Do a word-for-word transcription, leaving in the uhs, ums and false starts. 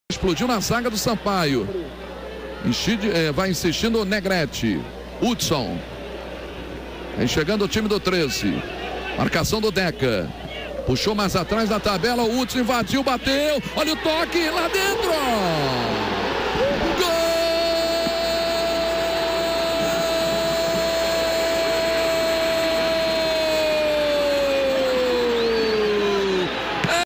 Explodiu na zaga do Sampaio. Incide, é, vai insistindo o Negrete. Hudson. Vem chegando o time do treze. Marcação do Deca. Puxou mais atrás da tabela. O Hudson invadiu, bateu. Olha o toque lá dentro.